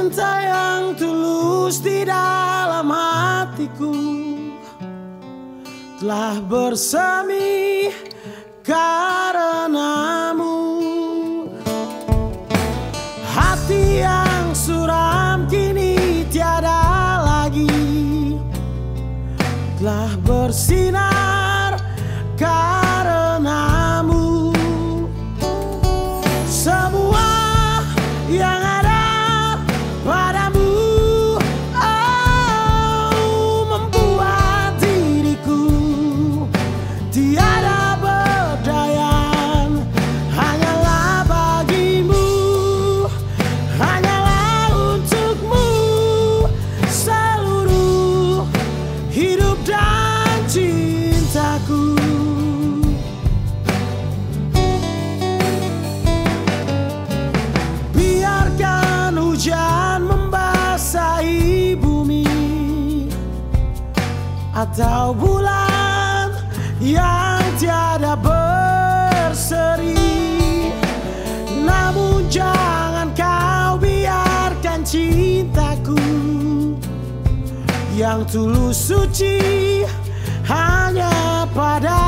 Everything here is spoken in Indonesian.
cinta yang tulus di dalam hatiku telah bersemi karenamu. Hati yang suram kini tiada lagi, telah bersinar karenamu. Semua yang ada padamu, oh, membuat diriku tiada berdaya. Hanyalah bagimu, hanyalah untukmu seluruh hidup dan cintaku. Biarkan hujan membasahi bumi atau bulan yang tiada berseri, namun jangan kau biarkan cintaku yang tulus suci hanya pada